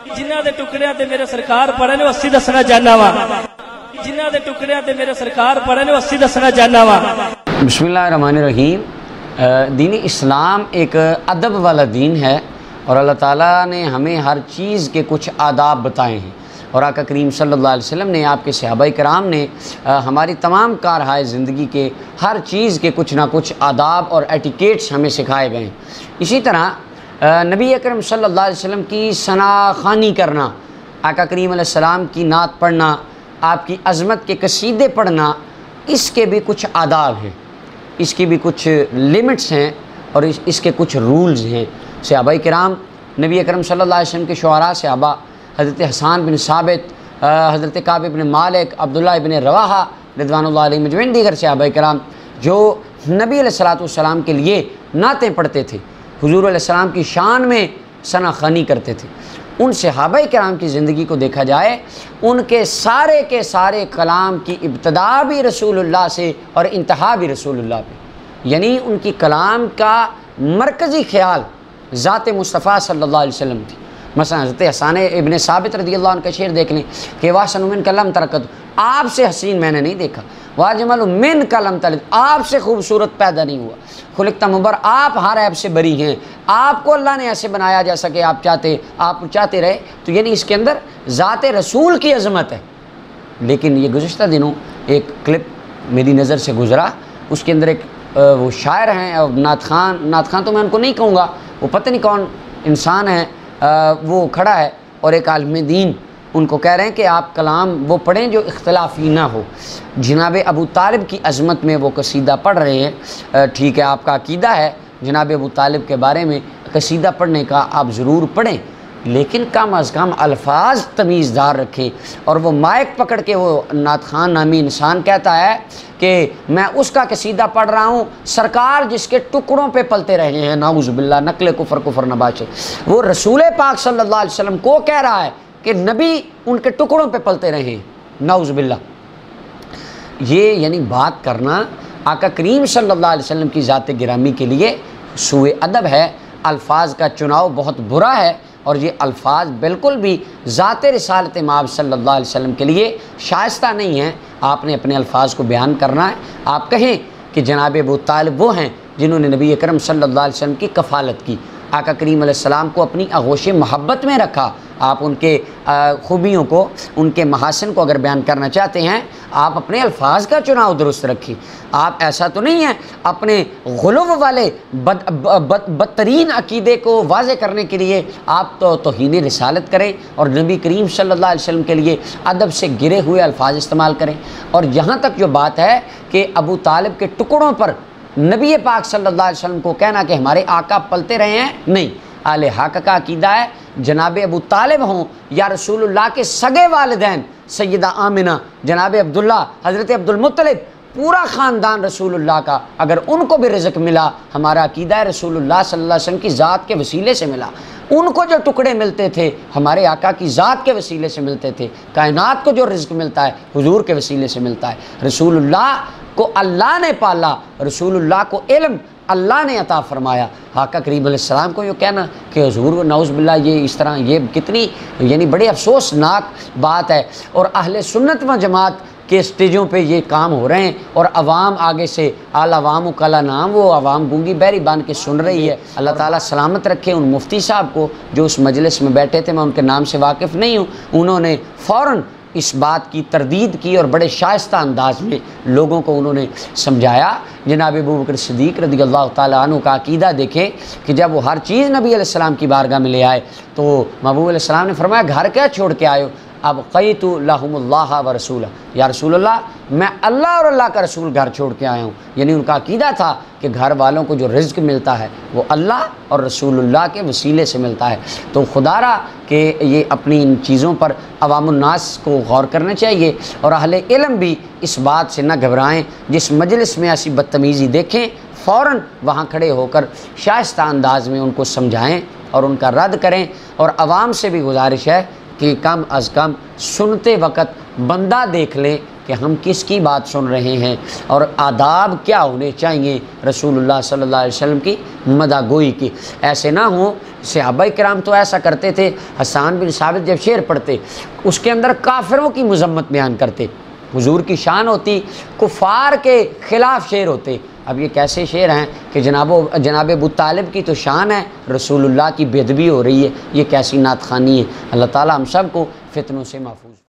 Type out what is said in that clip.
जिन्हां दे टुकड़ियां ते मेरे सरकार पढ़े ने 80 दसना चाहना वा जिन्हां दे टुकड़ियां ते मेरे सरकार पढ़े ने 80 दसना चाहना वा। बिस्मिल्लाहिर्रहमानिर्रहीम। दीन इस्लाम एक अदब वाला दीन है और अल्लाह ताला ने हमें हर चीज़ के कुछ आदाब बताए हैं और आका करीम सल्लल्लाहु अलैहि वसल्लम ने, आपके सहाबाए किराम ने हमारी तमाम कारहाय ज़िंदगी के हर चीज़ के कुछ ना कुछ आदाब और एटिकेट्स हमें सिखाए गए हैं। इसी तरह नबी अकरम सल्लल्लाहु अलैहि वसल्लम की सनाख़ानी करना, आका करीम अलैहि सलाम की नात पढ़ना, आपकी अज़मत के कसीदे पढ़ना, इसके भी कुछ आदाब हैं, इसकी भी कुछ लिमिट्स हैं और इसके कुछ रूल्स हैं। सहाबाए किराम नबी अकरम सल्लल्लाहु अलैहि वसल्लम के शुअरा सहाबा हज़रत हसन बिन साबित, हज़रत काब बिन मालिक, अब्दुल्लाह इब्न रवाहा रिज़वानुल्लाहि अलैहिम अजमईन, दीगर सहाबाए किराम जो नबी अलैहिस्सलातु वस्सलाम के लिए नातें पढ़ते थे, हुज़ूर अलैहिस्सलाम की शान में सनाख़ानी करते थे, उन सहाबाए किराम की ज़िंदगी को देखा जाए, उनके सारे के सारे कलाम की इब्तिदा भी रसूलुल्लाह से और इंतहा भी रसूलुल्लाह पे, यानी उनकी कलाम का मरकज़ी ख़्याल ज़ात मुस्तफ़ा सल्लल्लाहु अलैहि वसल्लम थी। मसलन हज़रत हसन इब्न साबित रज़ियल्लाहु अन्हु का शेर देख लें कि वासन मिन कलम तरकत, आपसे हसीन मैंने नहीं देखा, वाजमल मिन कलम तलिद, आपसे खूबसूरत पैदा नहीं हुआ, खुलिक़्ता मुबर, आप हर ऐब से बरी हैं, आपको अल्लाह ने ऐसे बनाया जैसा कि आप चाहते रहे। तो यानी इसके अंदर ज़ात रसूल की अज़मत है। लेकिन ये गुज़िश्ता दिनों एक क्लिप मेरी नज़र से गुज़रा, उसके अंदर एक वो शायर हैं और नात खान तो मैं उनको नहीं कहूँगा, वो पता नहीं कौन इंसान है, वो खड़ा है और एक आलिम दीन उनको कह रहे हैं कि आप कलाम वो पढ़ें जो इख्तलाफी ना हो। जनाब अबू तालिब की अज़मत में वो कसीदा पढ़ रहे हैं, ठीक है, आपका अकीदा है जनाब अबू तालिब के बारे में कसीदा पढ़ने का, आप ज़रूर पढ़ें, लेकिन कम अज़ कम अल्फाज तमीज़दार रखें। और वो माइक पकड़ के वो नात खान नामी इंसान कहता है कि मैं उसका कसीदा पढ़ रहा हूँ सरकार जिसके टुकड़ों पे पलते रहे हैं, नाउज़ु बिल्लाह, नकले कुफर नबाशे। वो रसूल पाक सल्लल्लाहु अलैहि वसल्लम को कह रहा है कि नबी उनके टुकड़ों पे पलते रहे हैं, नाउज़ु बिल्लाह। ये यानी बात करना आका करीम सल्लल्लाहु अलैहि वसल्लम की ज़ात गिरामी के लिए सूए अदब है। अल्फाज का चुनाव बहुत बुरा है और ये अल्फाज बिल्कुल भी ज़ात रिसालत माब सल्लल्लाहु अलैहि वसल्लम के लिए शाइस्ता नहीं है। आपने अपने अल्फाज को बयान करना है। आप कहें कि जनाब अबू तालिब वो हैं जिन्होंने नबी अकरम सल्लल्लाहु अलैहि वसल्लम की कफ़ालत की, आका करीम अलैहिस्सलाम को अपनी आगोश मोहब्बत में रखा। आप उनके खूबियों को, उनके महासन को अगर बयान करना चाहते हैं, आप अपने अल्फाज का चुनाव दुरुस्त रखिए। आप ऐसा तो नहीं है अपने गुलव वाले बदतरीन अकीदे को वाज़े करने के लिए आप तो तौहीन रिसालत करें और नबी करीम सल्लल्लाहु अलैहि वसल्लम के लिए अदब से गिरे हुए अल्फाज इस्तेमाल करें। और यहाँ तक जो बात है कि अबू तालिब के टुकड़ों पर नबी पाक सल्लल्लाहु अलैहि वसल्लम को कहना कि हमारे आका पलते रहे हैं, नहीं। आले हक़ का अकीदा है जनाब अबू तालिब हों या रसूलुल्लाह के सगे वालिदैन सैयदा आमिना, जनाब अब्दुल्ला, हज़रत अब्दुल मुत्तलिब, पूरा ख़ानदान रसूलुल्लाह का, अगर उनको भी रिज़्क़ मिला, हमारा अकीदा है रसूलुल्लाह सल्लल्लाहु अलैहि वसल्लम की ज़ात के वसीले से मिला। उनको जो टुकड़े मिलते थे हमारे आका की ज़ात के वसीले से मिलते थे। कायनात को जो रिज़्क़ मिलता है हुज़ूर के वसीले से मिलता है। रसूलुल्लाह को अल्लाह ने पाला, रसूलुल्लाह को इल्म अल्लाह ने अता फ़रमाया। आका करीम अलैहिस्सलाम को ये कहना कि हुज़ूर नाउज़ बिल्लाह ये इस तरह, ये कितनी यानी बड़ी अफसोसनाक बात है। और अहले सुन्नत व जमात के स्टेजों पे ये काम हो रहे हैं और अवाम आगे से आल अवाम कला नाम, वो अवाम गूंगी बहरी बांध के सुन रही है। अल्लाह ताला सलामत रखे उन मुफ्ती साहब को जो उस मजलिस में बैठे थे, मैं उनके नाम से वाकिफ़ नहीं हूँ, उन्होंने फ़ौरन इस बात की तरदीद की और बड़े शाइस्ता अंदाज में लोगों को उन्होंने समझाया। जनाब अबू बकर सिद्दीक़ रज़ियल्लाहु ताला अन्हु का अकीदा देखें कि जब वो हर चीज़ नबी अलैहिस्सलाम की बारगाह में ले आए तो महबूब अलैहिस्सलाम ने फरमाया घर क्या छोड़ के आए हो? अब क़यतु लहुमुल्लाह व रसूला, या रसूलल्लाह मैं अल्लाह और अल्लाह का रसूल घर छोड़ के आया हूँ। यानी उनका अकीदा था कि घर वालों को जो रिज़्क़ मिलता है वो अल्लाह और रसूलुल्लाह के वसीले से मिलता है। तो खुदारा कि ये अपनी इन चीज़ों पर अवामुन्नास को गौर करना चाहिए और अहले इल्म भी इस बात से न घबराएं। जिस मजलिस में ऐसी बदतमीज़ी देखें फ़ौरन वहाँ खड़े होकर शाइस्ता अंदाज में उनको समझाएँ और उनका रद्द करें। और आवाम से भी गुजारिश है कि कम अज़ कम सुनते वक़्त बंदा देख लें کہ ہم کس کی بات سن رہے ہیں اور آداب کیا ہونے چاہیے رسول اللہ صلی اللہ علیہ وسلم کی مدح گوئی کی۔ ایسے نہ ہوں، صحابہ کرام تو ایسا کرتے تھے، حسان بن ثابت جب شعر پڑھتے اس کے اندر کافروں کی مذمت بیان کرتے، حضور کی شان ہوتی، کفار کے خلاف شعر ہوتے۔ اب یہ کیسے شعر ہیں کہ جناب ابو طالب کی تو شان ہے، رسول اللہ کی بے ادبی ہو رہی ہے، یہ کیسی نعت خوانی ہے۔ اللہ تعالی ہم سب کو فتنوں سے محفوظ